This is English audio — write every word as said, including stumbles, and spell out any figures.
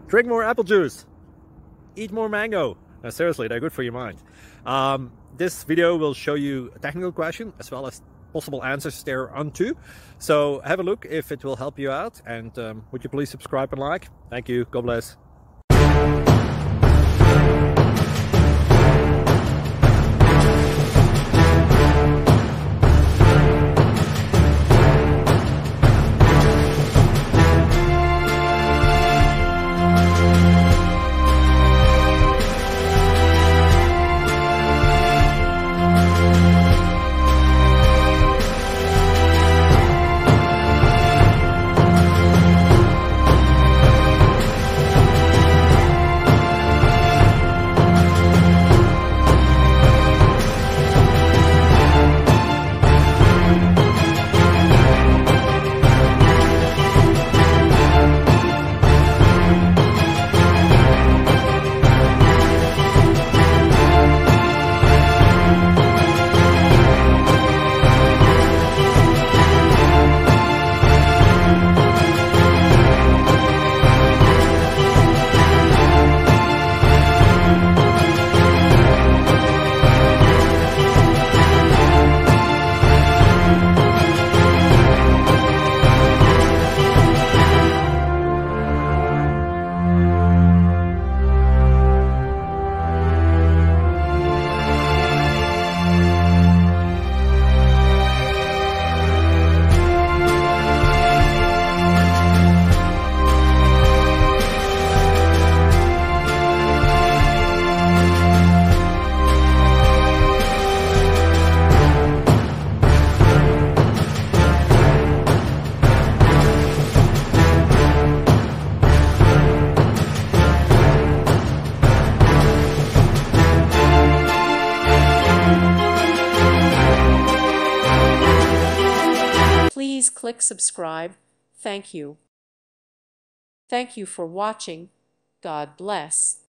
Drink more apple juice. Eat more mango. No, seriously, they're good for your mind. Um, this video will show you a technical question as well as possible answers thereunto. So have a look if it will help you out. And um, would you please subscribe and like? Thank you. God bless. Please click subscribe. Thank you. Thank you for watching. God bless.